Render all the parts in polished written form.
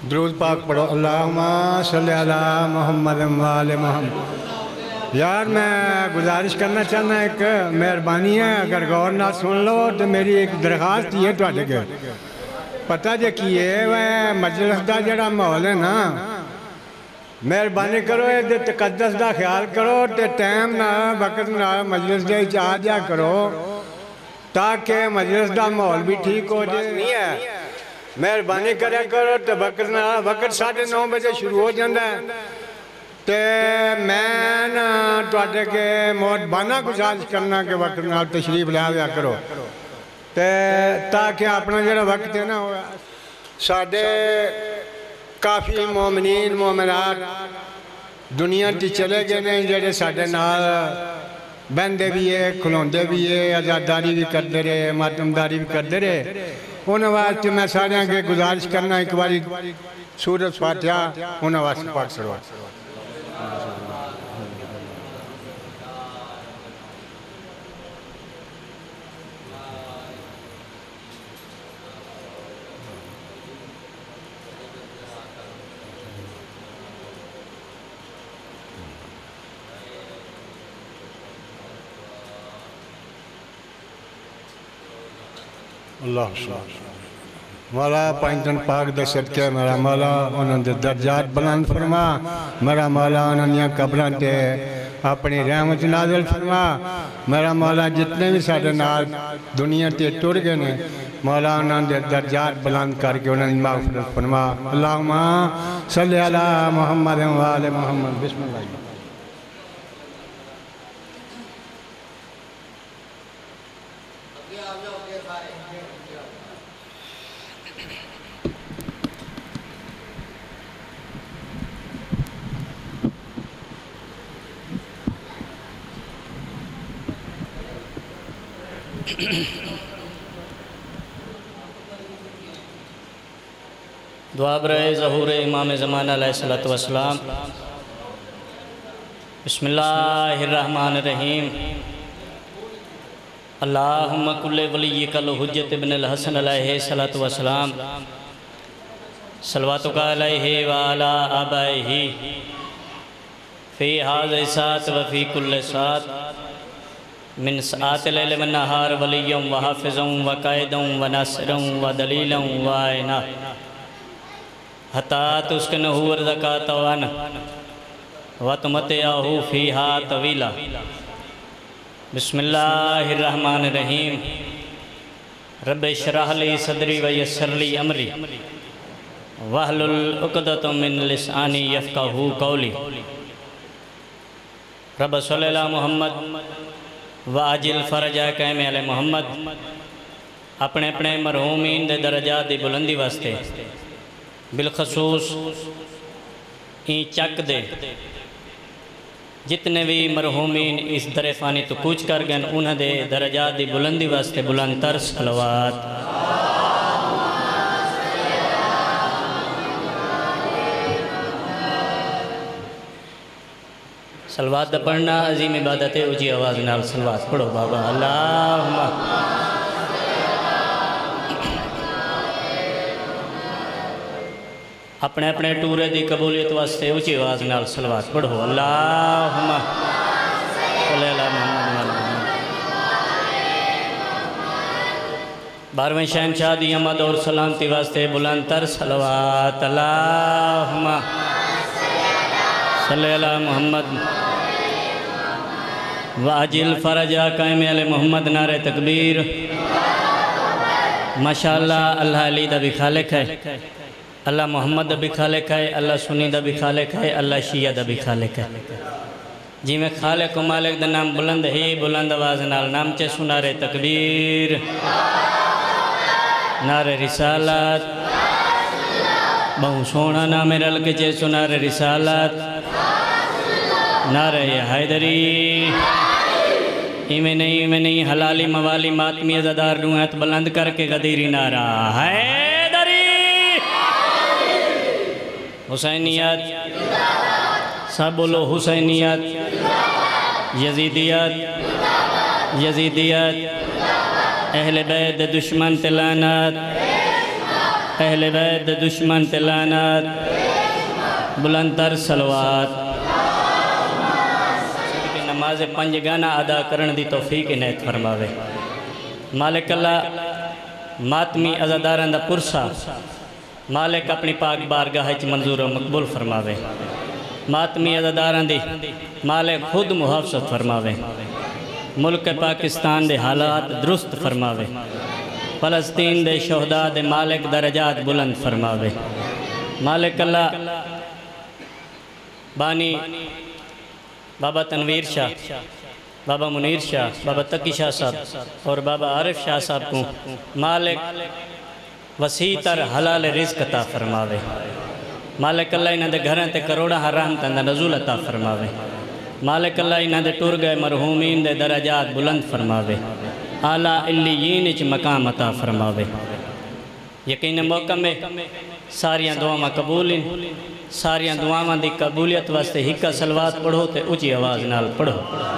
दुरूद पाक पढ़ो। अल्लाहुम्मा सल्ली अला मुहम्मद व आले मुहम्मद। यार मैं गुजारिश करना चाहना, एक मेहरबानी है, अगर गौर ना सुन लो तो मेरी एक दरखास्त ही है तुहाडे अगे। पता जे की है वह मजलिस का जड़ा माहौल है ना, मेहरबानी करो ये तकद्दस का ख्याल करो तो टाइम ना वक्त ना मजलिस के आ जा करो ताकि मजलिस का माहौल भी ठीक हो जाए। नहीं है मेहरबानी करा करो तो वक्त ना, वक्त 9:30 बजे शुरू हो जाता है तो मैं ना तुहाडे के मोहरबाना गुजारिश करना कि वक्त नाल तशरीफ लिया करो ते ताकि अपना जो वक्त है ना साढ़े काफ़ी मोमिनीन मोमिनात दुनिया च चले गए ने जेडे साढ़े नाल बहते भी है, खलोंदे भी है, आज़ादारी भी करते रहे, मातमदारी भी करते रहे। उन्होंने वास्ते मैं सारे के गुजारिश करना एक बारी सूरत फातिहा उन्होंने वास्ते पाठ करवा। अल्लाह मौला पंजन पाक दे सदके मेरा मौला उन्होंने दर्जात बुलंद फरमा, मेरा मौला उन्होंने कब्रां ते अपनी रहमत नाज़िल फरमा। मेरा मौला जितने भी साढ़े नाल दुनिया ते टुर गए ने मौला उन्होंने दर्जात बुलंद करके उन्होंने माग़फ़िरत फरमा। अल्लाहुम्मा सल्ली अला मुहम्मद व आले मुहम्मद। बिस्मिल्लाह। दुआ बरए ज़हूर इमाम ज़मान अलैहिस्सलातु वस्सलाम। बिस्मिल्लाहिर्रहमानिर्रहीम। अल्लाहुम्मा कुल्ले वलिय्यिकल हुज्जत इब्नुल हसन अलैहिस्सलातु वस्सलाम सल्लवातुका अलैहि व अला आबाइहि फ़ी हाज़िहि सात व फ़ी कुल्लि सात मिन सात लैल व नहार वलिय्यम व हाफ़िज़म व कायदम व नासिरम व दलीलम व आइना हता तुस्किनहु अर्ज़क़ातवन व तुमतिअहु फ़ीहा तवीला। बिस्मिल्लाहिर्रहमानिर्रहीम। रब्बि इश्रह ली सदरी व यस्सिर ली अमरी वहलुल उक़दतम मिन लिसानी यफ़क़हू क़ौली। रब्ब सल्लि अला मुहम्मद व आजिल फ़रजा क़ैम अले मुहम्मद। अपने अपने मरहूमीन दे दरजात दी बुलंदी वास्ते बिलखसूस ई चक दे जितने भी मरहूमीन इस दरे फ़ानी तो कूच कर गए उन्होंने दरजात दी बुलंदी वास्ते बुलंद तर सलवात। सलवात दा पढ़ना अजीम इबादत है। ऊँची आवाज़ नाल सलवात पढ़ो बाबा। अल्लाहुम्मा अपने अपने टूरे की कबूलियत वास्ते ऊँची आवाज़ नाल सलवात पढ़ो। अल्लाहुम्मा सल्ली अला मुहम्मद। 12वें शहनशाह दी आमद और सलामती वास्ते बुलंद तर सलवात। अल्लाहुम्मा सल्ली अला मुहम्मद वाजिल फ़रजा क़ैम अले मुहम्मद। नारे तकबीर। माशाअल्लाह अल्लाह अली दा भी खालिक है, अल्लाह मोहम्मद भी खालिक है, अल्लाह सुन्नी दा भी खालिक है, अल्लाह शिया दा भी खालिक है। जिमें खालिक को मालिक दा नाम बुलंद ही बुलंद आवाज़ नाल नाम चे सुनारे तकबीर, नारे रिसालत। बहु सोना नाम रल के चे सुनारे रिसालत, नारे हैदरी। इमें नहीं हलाली मवाली मातमी अज़ादार रूहत बुलंद करके गदीरी नारा हैदरी। हुसैनियत सब बोलो हुसैनियत। यजीदियत यजीदियत अहले बैत दुश्मन तिलानत अहले बैत दुश्मन ते लानत बुलंदतर सलवात नमाज पंज गाना अदा करने की तौफीक इनायत फरमावे। मालिक अल्लाह मातमी अज़ादारां दा पुरसा मालिक अपनी पाक बारगाह च मंजूर और मकबूल फरमावे। मातमी अज़ादारां दी मालिक खुद मुहाफ़ज़त फरमावे। मुल्क पाकिस्तान दे हालात दुरुस्त फरमावे। फ़लस्तीन दे शहदा दे मालिक दरजात बुलंद फरमावे। मालिक अल्लाह बानी बाबा तनवीर शाह, बाबा मुनीर शाह, बाबा तकी शाह साहब और बाबा आरिफ शाह साहब को मालिक वसी तर हलाल रिज़्क़ अता फरमावे। मालिक अल्लाह इन्हां दे घरां ते करोड़ां रहमतां दा नज़ूल अता फरमावे। मालिक अल्लाह इन्हां दे टुर गए मरहूमीन दे दराजात बुलंद फरमावे। आला इल्लियीन च मकाम अता फरमावे। यकीन मौका में सारियां दुआवां कबूल इन। सारियां दुआवां दी कबूलियत वास्ते हिक्का सलवात पढ़ो ते ऊँची आवाज़ नाल पढ़ो।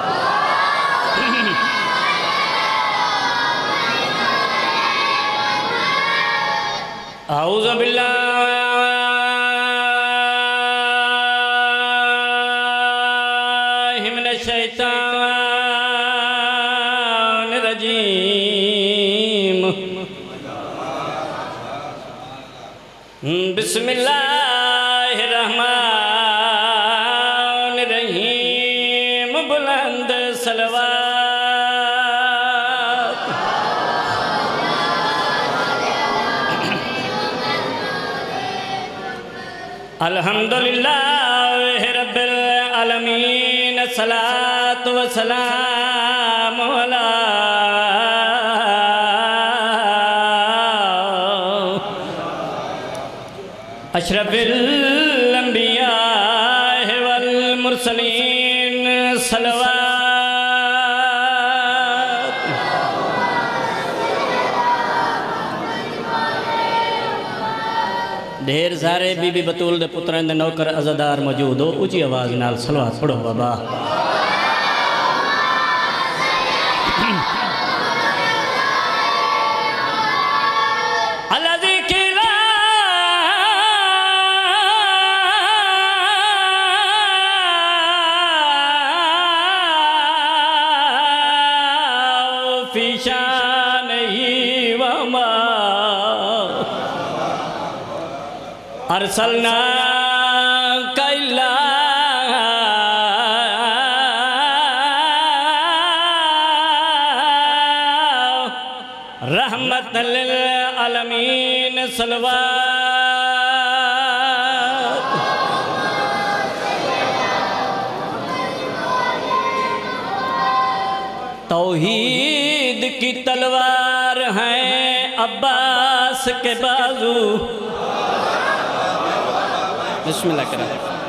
आऊज़ु बिल्लाहि मिनश शैतानिर रजीम। बिस्मिल्लाहिर रहमानिर रहीम। बुलंद सलवात। अल्हम्दुलिल्लाह रब्बिल आलमीन। सलातु व सलाम अला अशरफिल अंबिया वल मुरसलीन। सलवात। ढेर सारे बीबी बतूल दे पुत्रां दे नौकर अज़ादार मौजूद हो। ऊँची आवाज़ नाल सलवात पढ़ो बाबा। अरसलना कैला रहमतल लिल आलमीन। सलवात। तौहीद की तलवार है अब्बास के बाजू। बिस्मिल्लाह करें।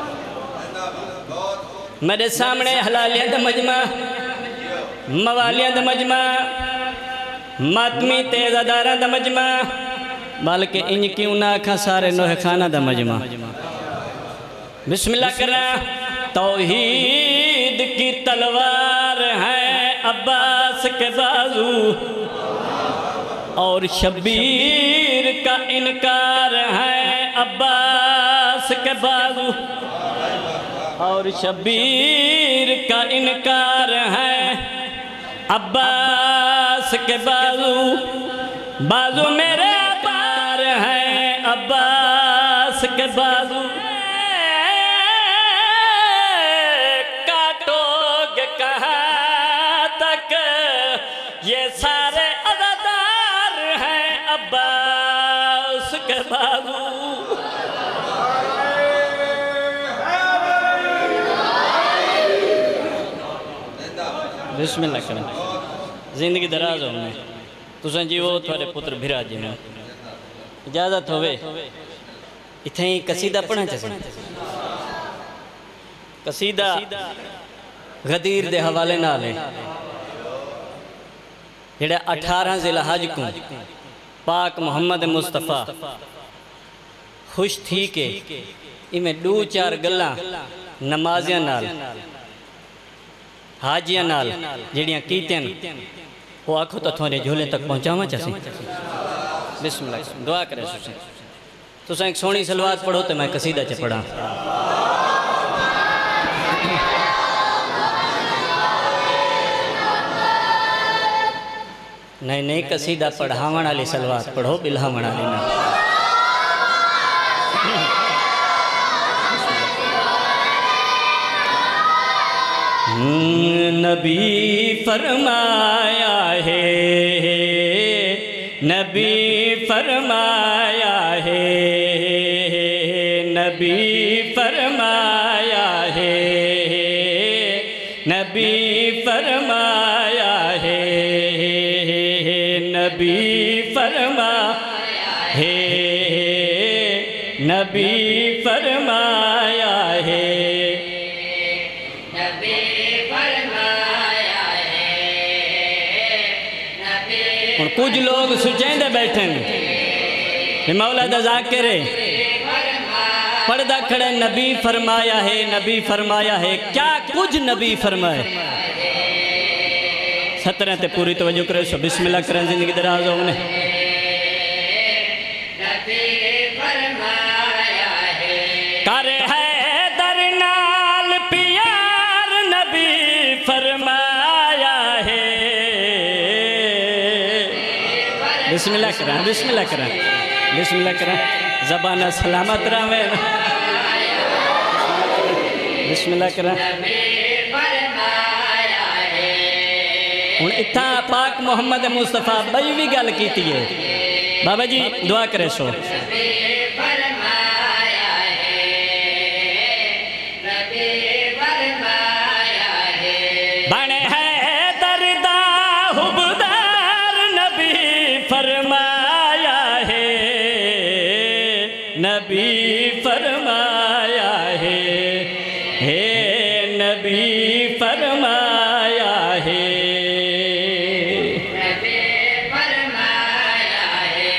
मेरे सामने हलालियां दा मजमा, मवालियां दा मजमा, मातमी तेज़ादारां दा मजमा, बल्कि इंज क्यों ना आखा सारे नोहे खाना दा मजमा। बिस्मिल्लाह करें। तौहीद की तलवार है अब्बास के बाजू और शब्बीर का इनकार है अब्बास के बाजू और शब्बीर का इनकार है अब्बास के बाजू। बाजू मेरे पार है अब्बास के बाजू। काटोगे कहाँ तक ये सारे अज़ादार हैं अब्बास के बाजू। बिस्मिल्लाह करें। जिंदगी दराज होने तुसें जीवो थोड़े पुत्र भिरा जी में इजाजत होवे इत्थे ही कसीदा पढ़ना चाहिए। कसीदा गदीर दे हवाले नाल है जेड़ा 18 ज़िलहज को पाक मोहम्मद मुस्तफ़ा खुश थी के इमें 2-4 गल्लां नमाजियां नाल हाजियां नाल जड़ियां कीतियां वो आखो तो थोड़े झोले तक पहुँचावा चाहे। बिस्मिल्लाह दुआ करे। तुस एक सोहनी सलवात पढ़ो तो मैं कसीदा च पढ़ा। नहीं नहीं, कसीदा पढ़ावन वाली सलवात पढ़ो, बिल्हावन वाली ना। नबी फरमाया है, नबी फरमाया है, नबी फरमाया है, नबी फरमाया है, नबी फरमाया है, नबी फरमाया है, नबी फरमाया है, नबी। और कुछ लोग सुचेंदे बैठे मौला दा ज़ाकिर पढ़दा खड़े नबी फरमाया है, नबी फरमाया है। क्या कुछ नबी फरमाए? 17 ते पूरी तवज्जो करे सो बिस्मिल्लाह करें, जिंदगी दराज हो उन्हें। करे है दरनाल प्यार, नबी फरमाया है। बिस्मिल्लाह करें, बिस्मिल्लाह करें, बिस्मिल्लाह करें, ज़बान सलामत रहे। बिस्मिल्लाह करें। हुण इत्था पाक मुहम्मद मुस्तफा बई भी गल की है। बाबा जी दुआ करे सो। बने है दरदा हुबदार, नबी फरमाया है, नबी फरमाया है, हे नबी फरमाया है, नबी फरमाया है,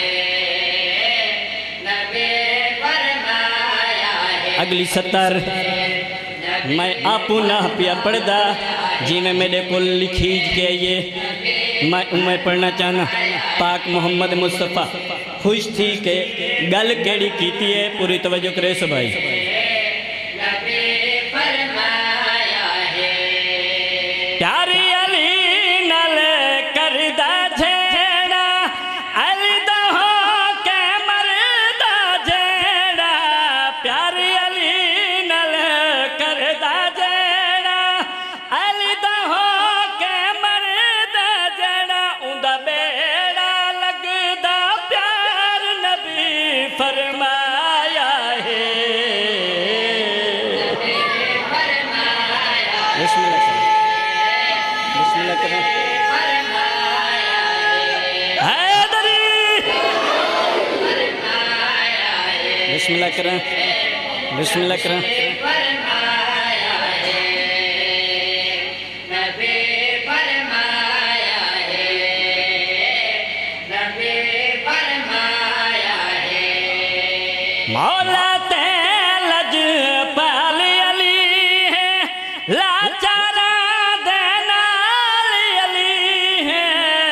नबी फरमाया है। अगली 70 मैं आपू ना पिया पढ़दा, जी में मेरे को लिखीज के ये मैं पढ़ना चाहना। पाक मोहम्मद मुस्तफ़ा खुश थी के गल केड़ी कीती है, पूरी तवज्जो करे सो भाई। प्यारी अली नल करदा झेड़ा, अली दा हो के मरदा झेड़ा, प्यारी अली नल करदा झेड़ा, अली दा हो के मरदा झेड़ा, उंदा बेड़ा लगदा प्यार, नबी फरमाया है। बिस्मिल्लाह करें, बिस्मिल्लाह करें। मौला ते लज पाल अली है, लाचारा दे नाल अली है।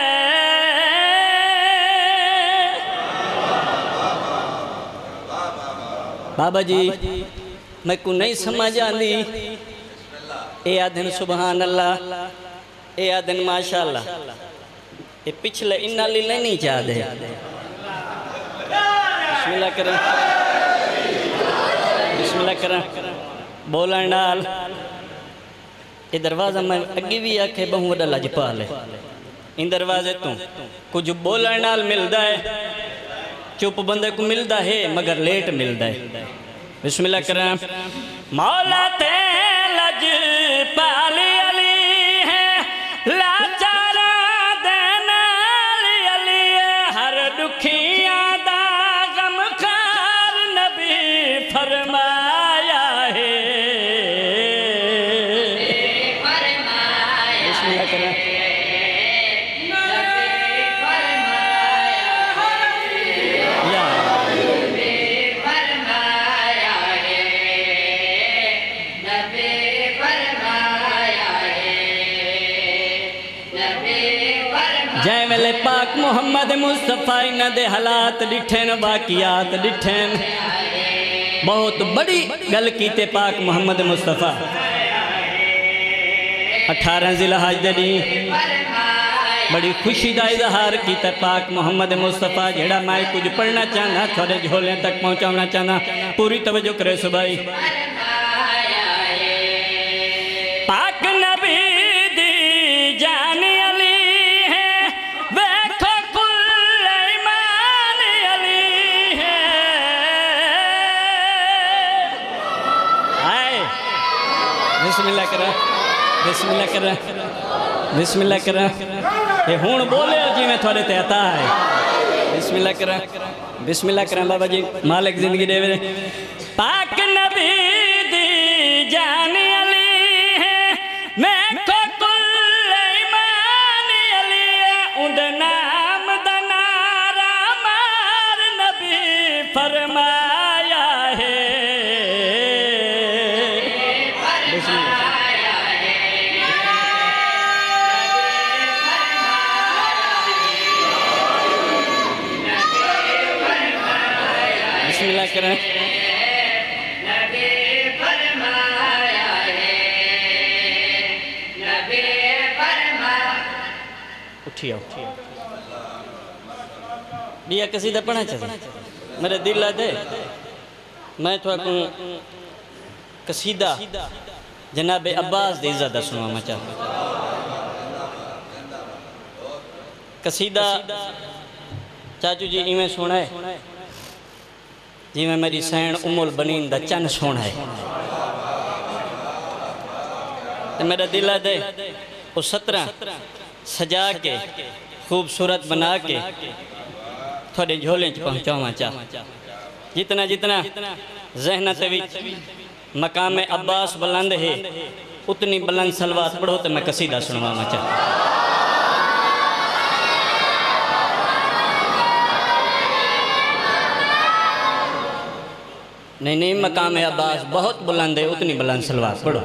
बाबा जी मैं को नहीं समझ आती। ए आदन सुबहान अल्लाह, ए आदन माशाअल्लाह, ये पिछले इन्ना ली नहीं चाहते। बिस्मिल्लाह करें, बिस्मिल्लाह करें। बोलन नाल ये दरवाज़ा मैं अगे भी आखे बहु वड्डा लजपाल है। इन दरवाजे तो कुछ बोलन नाल मिलता है, चुप बंदे को मिलता है मगर लेट मिलता है। बिस्मिल्लाह करें। मौला ते लज पाल अली है, लाचारा दे नाल अली है, हर दुखिया दा गमखार, नबी फरमाया है। बिस्मिल्लाह करें। जय वेले पाक मुहम्मद मुस्तफा इन्हां दे हालात डिठे न वाकियात डिठे न बहुत बड़ी गल कीते पाक मुहम्मद मुस्तफा 18 ज़िलहज दे दी बड़ी खुशी का इजहार किया पाक मुहम्मद मुस्तफा जेड़ा मैं कुछ पढ़ना चाहना थोड़े झोले तक पहुँचाना चाहना पूरी तवज्जो करे सुबाई पाक नबी दी जान अली है देखो कुल ईमान अली है आए बिस्मिल्लाह करा बिस्मिल्लाह करा बिस्मिल्लाह करा ये हूँ बोले जी मैं थोड़े ते आता है बिस्मिल्लाह करा बाबा जी मालिक जिंदगी देवे पाक नबी दी जान अली है मैं को कुल ईमान अली है उंद नाम दा नारा मार नबी फरमाया है करें उठिए दिया कसीदा पढ़ना चाहिए मेरे दिल दे मैं थोड़ा कसीदा जनाब अब्बास दी इज्जत दा सुनाना चाहता कसीदा चाचू जी इवें सुना है जिमें मेरी सैन उमुल बनीन दा चन सोना है तो मेरा दिल दे वो 17 सजा के खूबसूरत बना के थोड़े झोले च पहुँचावा चाह जितना जितना जहनत मकाम अब्बास बुलंद है उतनी बुलंद सलवात पढ़ो तो मैं कसीदा सुनवाना चाह नहीं नहीं मकाम अब्बास बहुत बुलंद है उतनी बुलंद सलवार पढ़ो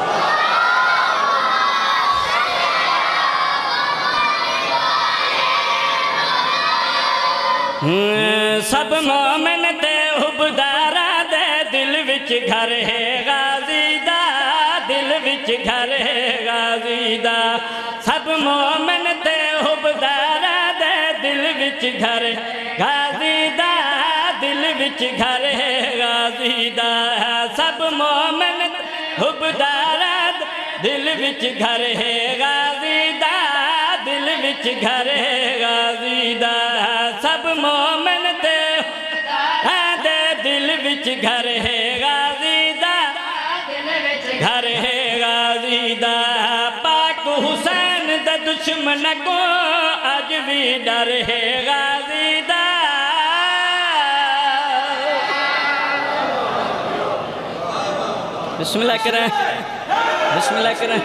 सब मोमिन ते हुबदारा दे दिल विच घर है गाजी दा दिल विच घर है गाजी दा सब मोमिन ते हुबदारा दे दिल विच घर गाजी दा दिल विच घर है गाजी दा सब मोमिन हुबदारा दिल विच घर है गाजी दा दिल विच घर है गाजी दा सब मोमिन ते दिल विच घर है गाजी दा घर है गाजी दा पाक हुसैन दा दुश्मन को अज भी डर है गाजी दा बिस्मिल्लाह करें बिस्मिल्लाह करें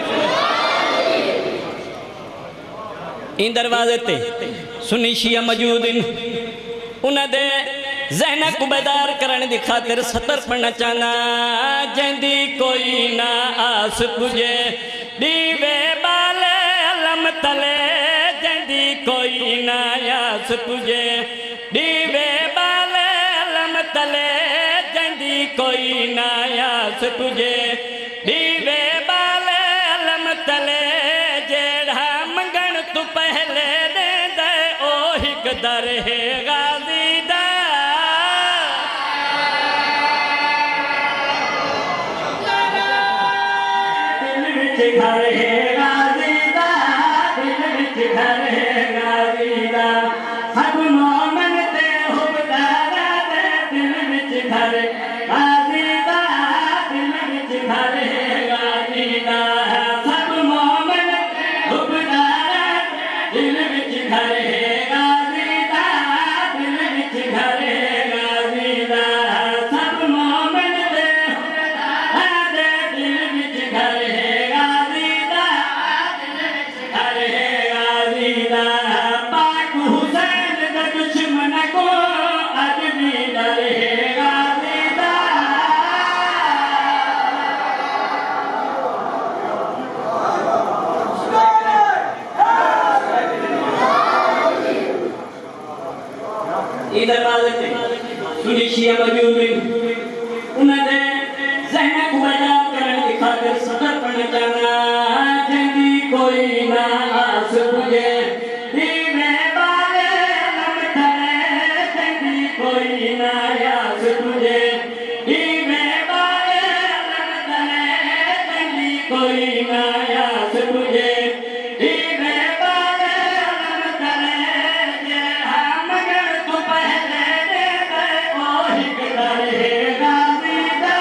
इन दरवाजे ते सुन्नी शिया मौजूद उन्हें दे जहन को बेदार करने की खातिर सतर पढ़ना चाहना जंदी कोई ना आस पुजे दीवे बाले अलम तले जंदी कोई ना आस पुजे दीवे बाले अलम तले जंदी कोई ना आस पुजे दीवे बाले अलम तले जेड़ा मंगन तू पहले दे दे ओ हिक दर है गाजी दा घर है गाजी दा दिल विच घर है गाजी दा सब मोमिन ते हुबदारा दे दिल विच घर गाजी दा दिल विच घर है गाजी दा सब मोमिन हुबदारा दिल विच घर है गाजी दा दिल विच घर है गाजी दा सब मोमिन ते हुबदारा दिल विच घर है पाक हुसैन इधर मालूम है सुनी शिया मौजूद है उन्होंने ज़हन को बयान करने की खातिर सदर पढ़ने जाना जल्दी कोई ना आस तुझे दीवे बाले लमथले जल्दी कोई ना आस तुझे दीवे बाले लमथले जल्दी कोई ना आस तुझे दीवे बाले लमथले जे हम मगर तू पहले दे दे ओ हिकदर है गाज़ीदा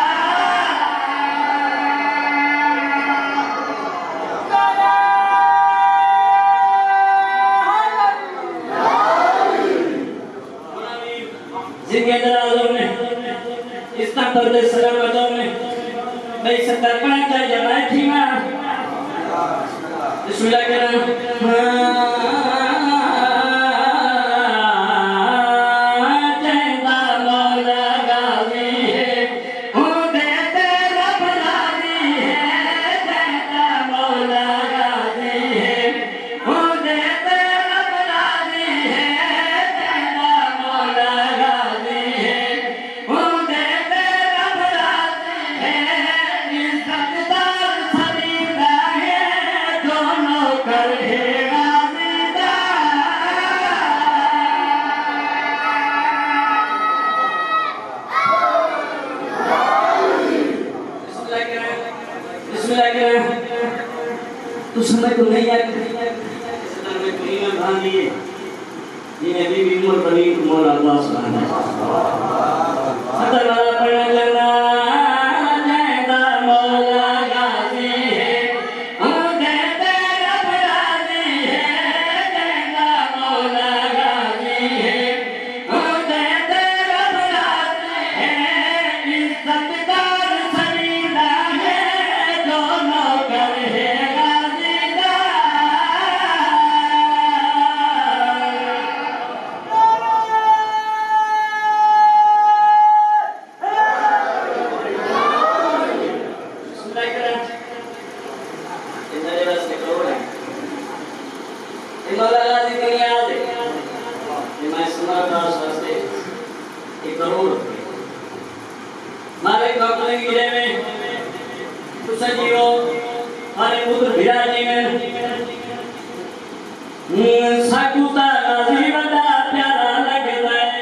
जिनके दलालों ने इस पर दे सलामतों ने मैं सत्तर पाँच जमात थी माँ बिस्मिल्लाह करम चंदा मौला गाज़ी है उदे तेरा भलानी है चंदा मौला गाज़ी है उदे तेरा भलानी है चंदा मौला गाज़ी है उदे तेरा भलानी है इज़्ज़तदार सलीदा है दोनों कर है गाज़ीदा बिस्मिल्लाह तू समझ को नहीं आया सदर में कुली में भाग लिए जिन्हें भी उम्र बनी मौला अल्लाह सुब्हानहू सदर वाला पढ़ने लगना जैदा मौला गाज़ी है उदे तेरा भलानी है जैदा मौला गाज़ी है उदे तेरा भलानी है इज़्ज़तदार सलीदा है दोनों कर है गाज़ीदा साकुता गाज़ी बड़ा प्यारा लगता है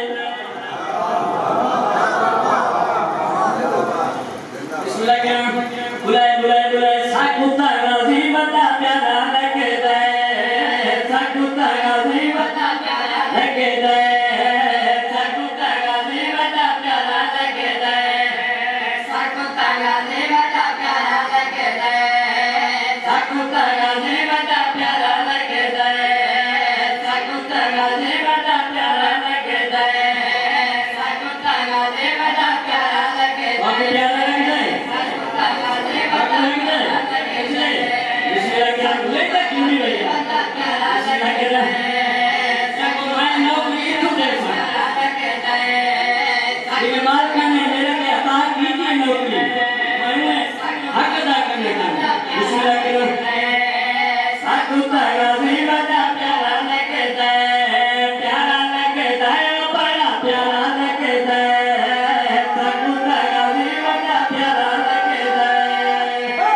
बिस्मिल्लाह करम बुलाए बुलाए बुलाए साकुता गाज़ी बड़ा प्यारा लगता है साकुता गाज़ी बड़ा प्यारा लगता है साकुता गाज़ी बड़ा प्यारा लगता है साकुता गाज़ी बड़ा प्यारा लगता है साकुता गाज़ी बड़ा प्यारा लगता है साकुता गाज़ी बड़ा प्यारा लगता है साकुता गाज़ी बड़ा प्यारा लगता है प्यारा लगता है साकुता गाज़ी बड़ा प्यारा लगता है इसलिए क्या लेता क्यों नहीं भैया प्यारा लगता है सबको मैं नौकरी क्यों देखा लगता है ये माल करने मेरे पे अता कीजिए नौकरी मैंने हक अदा करने का बिस्मिल्लाह करो साकुता गाज़ी बड़ा प्यारा लगता है बड़ा प्यारा लगता है साकुता गाज़ी बड़ा प्यारा लगता है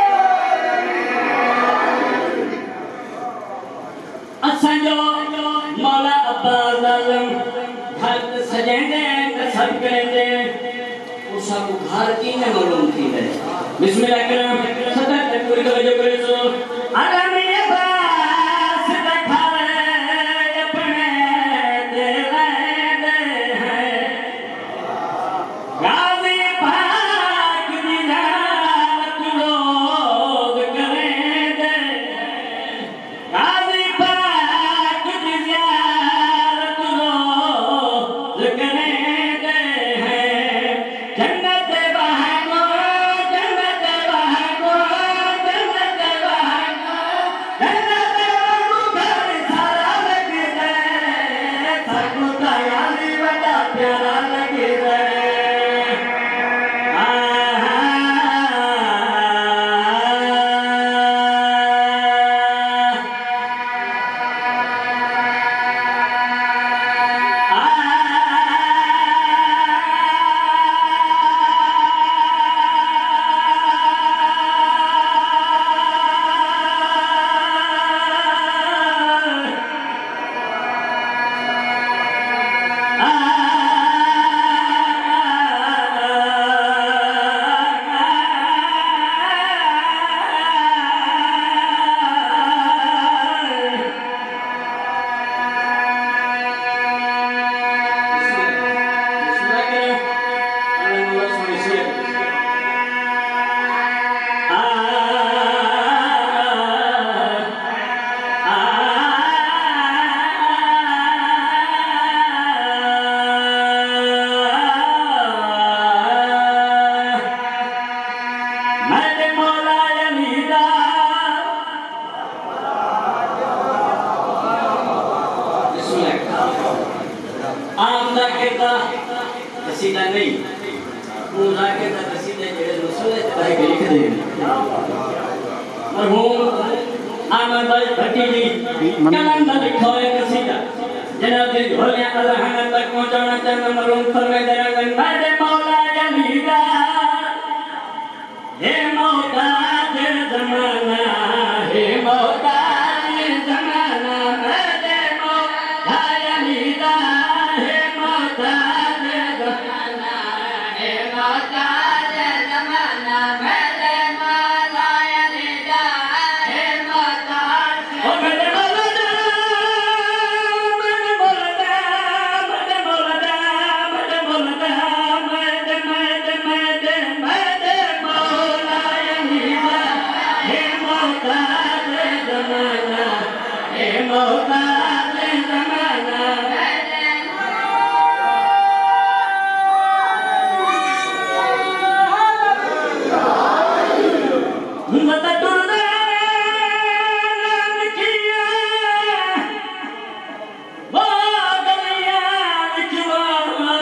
अच्छा जो मौला अब्बास आज़म घर सजेंदे सब करेंदे वो सब घर की ने मालूम थी है बिस्मिल्लाह करम सदर तक पूरी तवज्जो करे सो आगामी अब्बास दिखाए अपने दिल है गाज़ी पाक दी ज़ियारत लोग करेंदे गाज़ी पाक दी ज़ियारत लोग करेंदे हैं जन्नत बहागो जन्नत बहागो जन्नत बहागो जन्नत बहागो घर सारा लगता है साकुता गाज़ी बड़ा प्यारा लगता है मुजाहिदा कसीदा नहीं मुजाहिदा कसीदे जेड़े मसले ते भाई लिख दे मरहूम आमद भाई भट्टी जी कलम दा लिखो है कसीदा जनाब जी ढोले अल्लाह तक पहुंचाना चाहना मरहूम फरमाए दे मेरे मौला जलीदा हे मोहताज ज़माना हे मोहताज ज़माना मेरे मौला जलीदा हे मोहताज ज़माना हे मोहताज ज़माना मेरे मौला जलीदा हे मोहताज ओ मेरे मौला मेरे मौला मेरे मौला मेरे मौला मेरे मेरे मेरे मेरे मौला जलीदा हे मोहताज ज़माना हे मोहताज ज़माना मत टुरदे नाम किया वो गलियां विचवा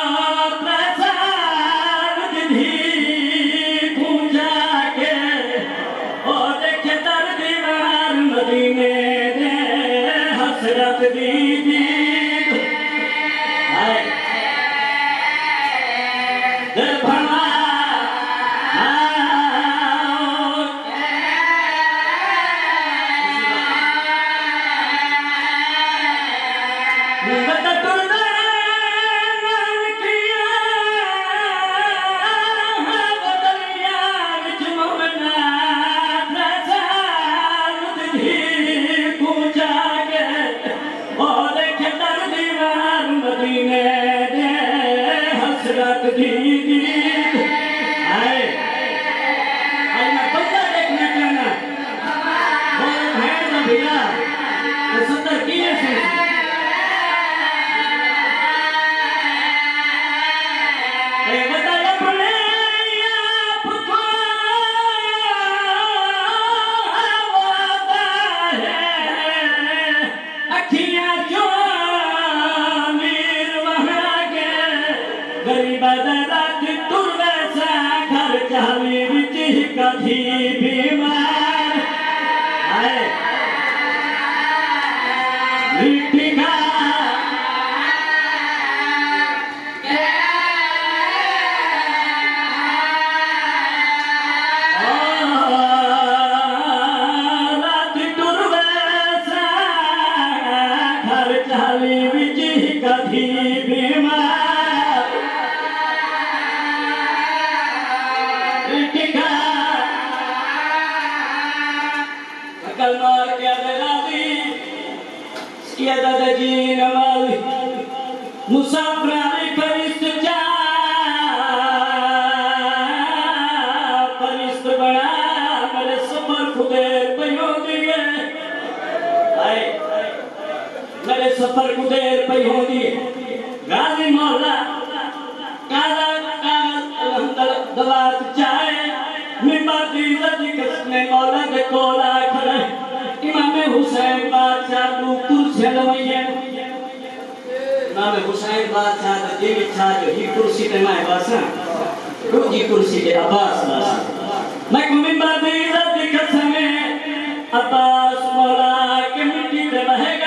प्रसाद दी पूजा के ओ देखे दर दीवार मदीने दे हसरत दी दीद हाय दे भमा सफर को देर पई होंदी गाजी मौला काला काला दवात चाहे मिंबर दी इज्जत कसने मौला के कोला खड़े इमाम हुसैन बादशाह को कुर्सी लवैया इमाम हुसैन बादशाह दी इच्छा जो ही कुर्सी पे मैं बासा रोजी कुर्सी के अब्बास बासा मैं मिंबर दी इज्जत कसने अब्बास मौला के मिट्टी पे बहेगा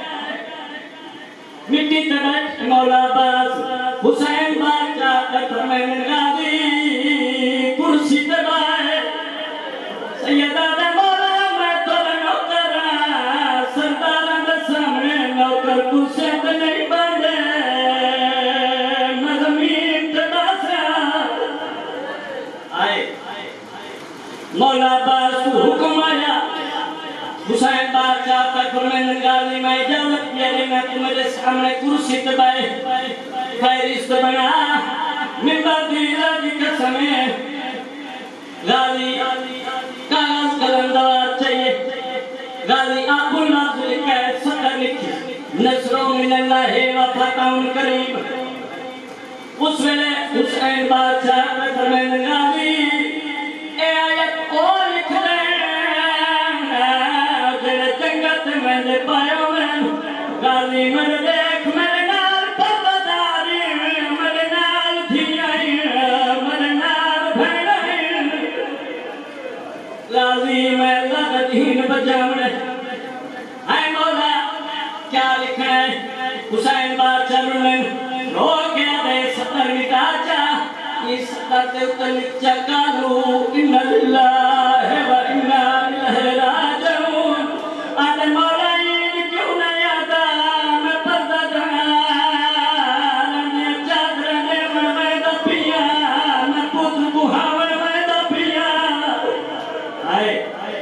मिट्टी तबट मौला अब्बास हुसैन बादशाह तक में गाजी कुर्सी तबाए सैयदा दे मौला मैं तो नौकर सरदार दे सामने नौकर कुर्सी पे नहीं बंदे मैं जमीन तबासा आए मौला अब्बास को हुक्म आया हुसैन बादशाह तक फरमान गाजी मैं इजाजत किया लेना तुम्हारे सामने कुर्सी तबाए फहरिस्त बना मिंबर दी राजी का समय गाजी कागज कलम दवा चाहिए गाजी आपको नाज़िल का सदर लिखी नसरों मिनल्लाह व फतहुन करीब उस वेले हुसैन बादशाह तक फरमान गाजी ए आयत और लिख दे मैंने पाया मैं गाजी मेरे देख मेरे नाल पवदार हुसैन बादशाह ने रो के दे सतर मिटा चा इस सतर उतन चकालू इन्ना लिल्लाहि व इन्ना इलैहि राजिऊन अन मौलाइन क्यों नहीं आता मैं पर्दा डाल मैं चादर ने मैं दपिया मैं पुत्र बुहावन में दपिया आए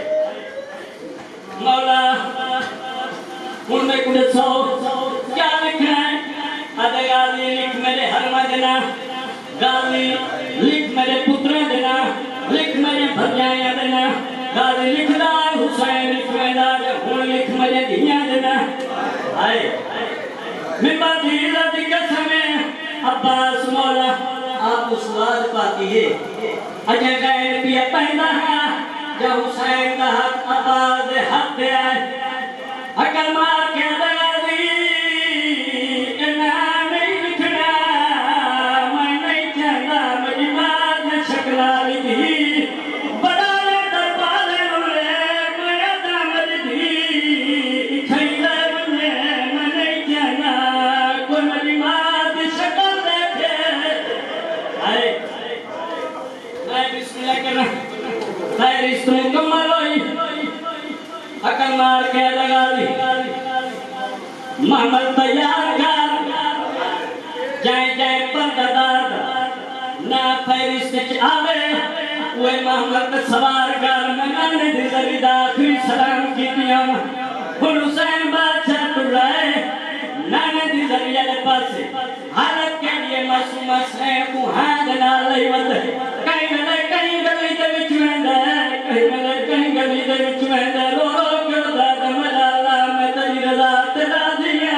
मौला उनमें कुछ सौ क्या लिखना है अदे गाली लिख मेरे हरमा देना गाली लिख मेरे पुत्र देना लिख मेरे भरजाया देना गाली लिखदा हुसैन लिख मेरा हुन लिख मेरे धिया देना आए मिम्मा दी इज्जत की कसम है अब्बास मौला आप उस वाद पाती है अजय गैर पिया पहना है जब हुसैन का हक अब्बास दे हक दे आए अकल मार के दगाली इन्ना नहीं लिखना मैं नहीं चाहता मेरी बात में शक्ला लिखी बड़ा दरबार उले मैं दामद दी खैला मुझे मैं नहीं चाहता कोई मेरी बात में शक्ल देखे अरे मैं बिस्मिल्लाह करना खैर इस मुकम्मल हुई अकल मार के लगा दी मोहम्मद तैयार कर जय जय परदाद ना फरिश्ते आवे वो मोहम्मद सवार कर मैंने दिल दाखिल सलाम कीतियां हुसैन बादशाह तुलाए नाने दी जरिया के पास हालत के लिए मासूम से को हाथ ना ले वत कहीं गली दे विच वेंदा कहीं गली दे विच वेंदा रो के दाद मलाला मैं तेरी रजा ते राजिया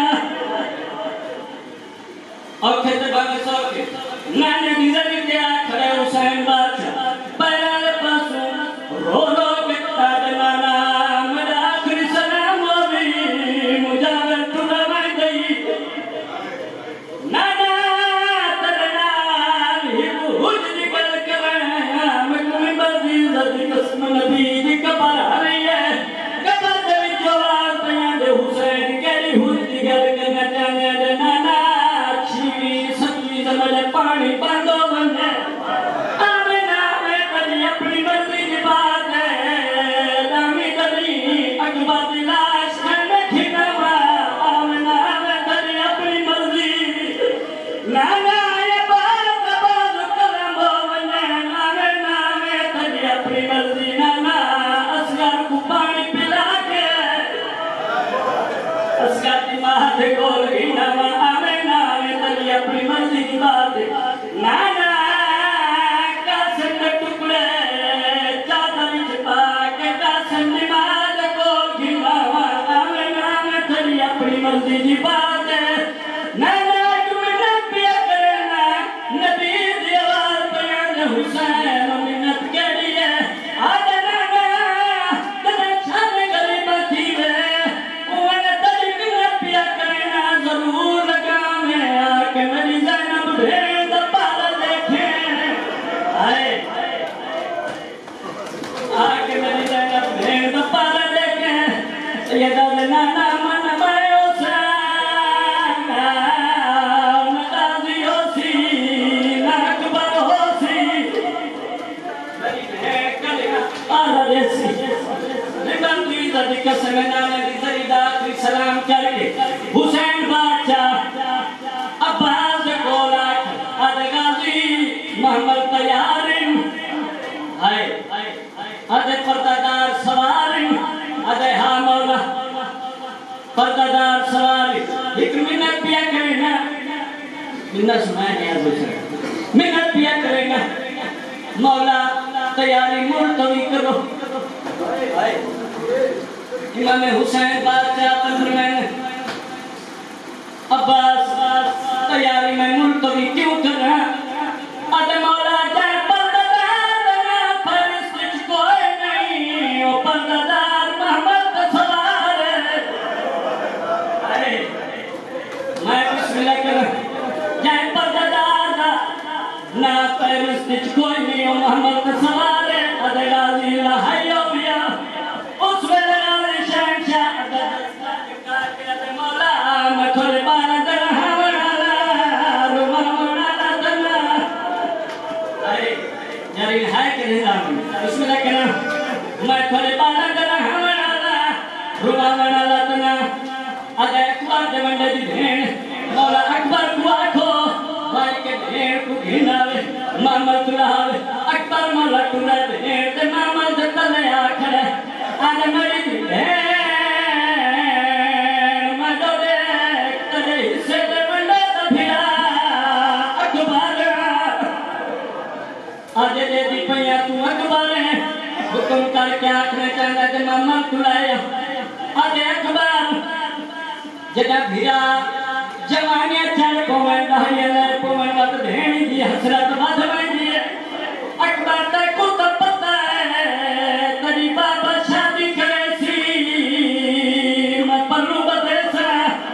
और खेत भाग सके नाने दी जरिया खड़े हुसैन बादशाह पैराल पासों रो के दाद नाना मेरा आखिरी सलाम होवी मुजावर तुला मैं गई नाना तरना ही हुज निकल के मैं तुम्हें बदी जदी कसम नबी दी कबर हरी है कबर दे जवान तया दे हुसैन केरी हुज निकल के मैं जाने दे नाना छी सच्ची समझ पानी बंदो बंदे आवे नावे तेरी अपनी मर्जी की बात है दामी तेरी अकबर दी लाश में खिनावा आवे नावे तेरी अपनी मर्जी नाना ये बात कलम बने नावे नावे तेरी अपनी मर्जी नाना असगर को पानी पिला के असगर की माँ दे गोल इनामा आवे नावे तेरी अपनी मर्जी की बात नाना कसम के टुकड़े चादर छिपा के कसम नमाज गोल गिनावा आवे नावे तेरी अपनी मर्जी की बात नाना हुसैन मिन्नत के लिए आजा नाना तेरे छाने गली बची वे उन्हें तेरी मिन्नत पिया करना जरूर लगा मैं आके मेरी ज़ैनब भेद पाला देखे आए आके मेरी ज़ैनब भेद पाला देखे ये दल नाना मन मैं हुसैन नकाजी होसी नकबर होसी सलाम करके हुसैन बादशाह अब्बास गोला अदगाजी मोहम्मद तैयारिन आए अदे पर्दादार सवारिन अदे हा मौला पर्दादार सवारी एक मिनट पिया करेगा मिन्नत सुनाए यार हुसैन मिन्नत पिया करेगा मौला तैयारी मुलतवी करो इमाम हुसैन बादशाह तंत्रमैन अब्बास तैयारी में मुलतवी क्यों कर रहा अरे मौला जाए पर्दादार फरिश्ते कोई नहीं ओ पर्दादार मोहम्मद सवार अरे मैं बिस्मिल्लाह कर जाए पर्दादार ना फरिश्ते कोई नहीं ओ मोहम्मद सवार अरे गाजी लहायो बिया उस वेले शहंशाह अदर मौला मैं थोड़े बार दरहा मैं थोड़े बाला करा हमनाला रुवावनाला तना अगर अकबर दे मंडे दी भेण मौला अकबर को आखो भाई के भेण को घिनावे मामा तुलावे अकबर मौला तुला भेण ते मामा दे तले आखड़े आज मेरी दी भेण मदो दे तेरे हिस्से दे मंडे दा भिड़ा अकबर आज दे दी पैया तू अकबर है हुक्म करके आखने चाहता ते मामा तुलाया आज अकबर जदा भिड़ा जवानिया चल कोमन दहले कोमन मत भेणी दी हसरत बद वेंदी है अकबर ते को तो पता है तेरी बाबा शादी करे सी मैं पल्लू बदेसा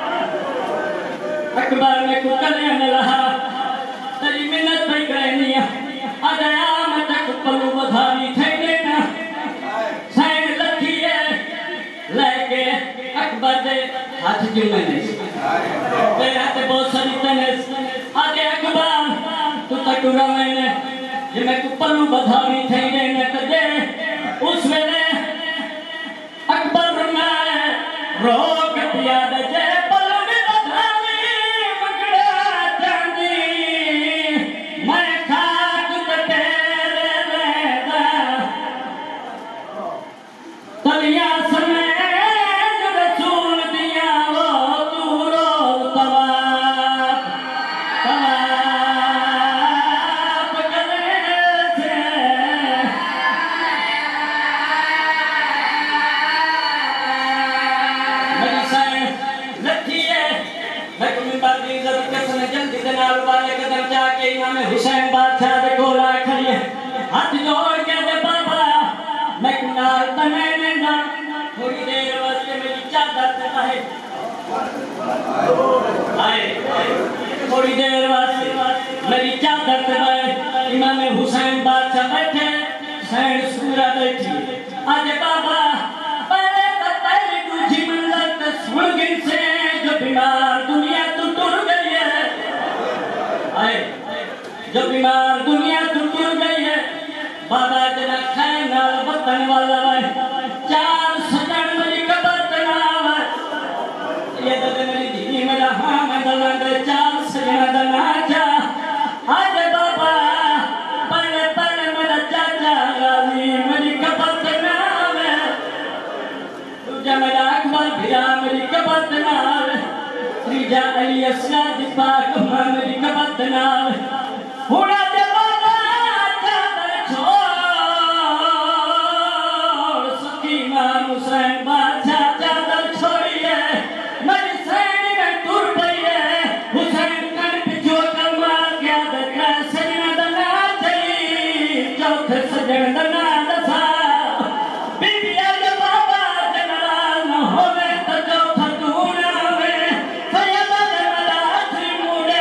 अकबर में को कले न रहा तेरी मिन्नत पे करनी है अदया मैं तक पल्लू बधारी थे देना सैन लखी है लेके अकबर दे हाथ जुमे नहीं तेरे हाथ बहुत सारी तनस आगे अकबर तू तटुरा मैंने ये मैं को पल्लू बधारी थे देने तजे उस वेले अकबर रुनाए रोक दिया दे पल्लू में बधारी मगड़ा चांदी मैं खाक ते तेरे लेदा तलिया समय हुसैन बादशाह दे कोल आ खड़ी है हाथ जोड़ के दे बाबा मैं कुनाल तने ने ना थोड़ी देर वास्ते मेरी चादर ते है आए थोड़ी देर वास्ते मेरी चादर ते है इमाम हुसैन बादशाह बैठे सैन सूरा बैठी आज बाबा पहले तो तेरी दूजी मंजिल ते सुन गिन से जो बीमार दुनिया तू टूट गई है आए जो बीमार दुनिया टूट गई है बाबा तेरा खैर नाल बतन वाला है चार सजन मेरी कबर तनाव ये तो मेरी दीदी मेरा हां मैं दलंद चार सजन दनाचा आज बाबा पहले पहले मेरा चाचा गाजी मेरी कबर तनाव तुझे मेरा अकबर भिड़ा मेरी कबर तनाव त्रिजा अली असलाद पाक मेरी कबर तनाव हुड़ा दे बाबा चादर छोड़ सकीना हुसैन बादशाह चादर छोड़ी है मेरी सैनी में टूट पई है हुसैन कन पिछो कलमा क्या दका सजना दना चली चौथे सजन दना दसा बीबी आगे बाबा जनराल न होवे तो चौथा तू ना होवे सैयदा जनराल आखरी मुड़े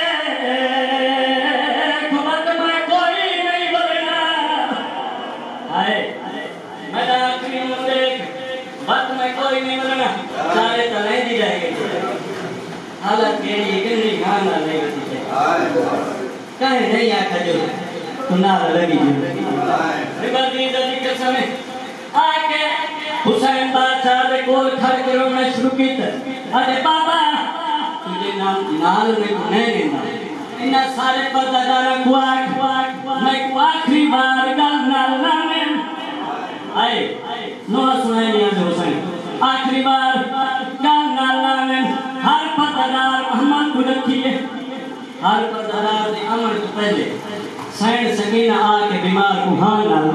बात में कोई नहीं बोलना सारे तो नहीं दी जाएगी हालत के लिए कितनी खाना लेगी कहे नहीं आखा जो सुना लगी रिबदी ददी के समय आके हुसैन बादशाह दे कोल खड़ के रोना शुरू की अरे बाबा तुझे नाम नाल में नहीं लेना इन्ना सारे पर्दादारा कुआक मैं को आखिरी बार गल नाल लाने आए नो सुनाई नहीं आते हुसैन आखिरी बार गल नाल लाने हर पर्दादार मोहम्मद को रखिए हर पर्दादार ने अमर को पहले सैन सकीना आके बीमार को हाँ नाल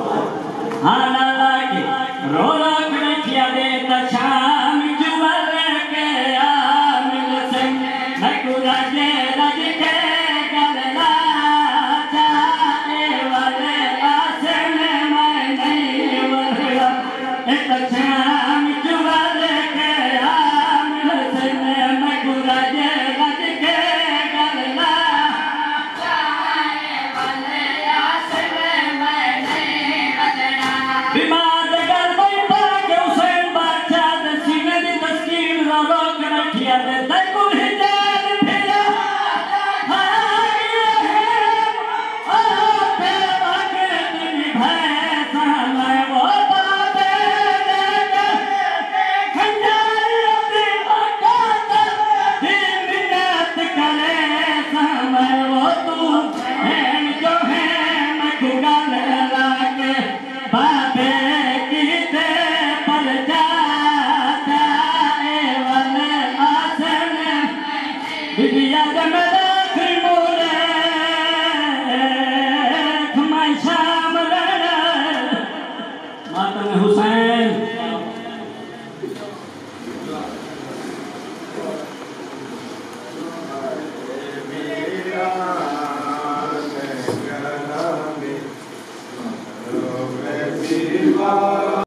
लाए के रोला रखिया दे शाम जुबल के आमिल से मैं को राजे राज के गल ला जाए वाले आसे में मैं नहीं वरला एक शाम जुबल के आमिल से मैं को राजे राज के गल ला जाए वाले आसे में मैं नहीं वरला बीमार दे गल कोई पाके हुसैन बादशाह दे सीने दी तस्कीर रो रो के रखिया दे तैको हिजाब फिरा जन्नत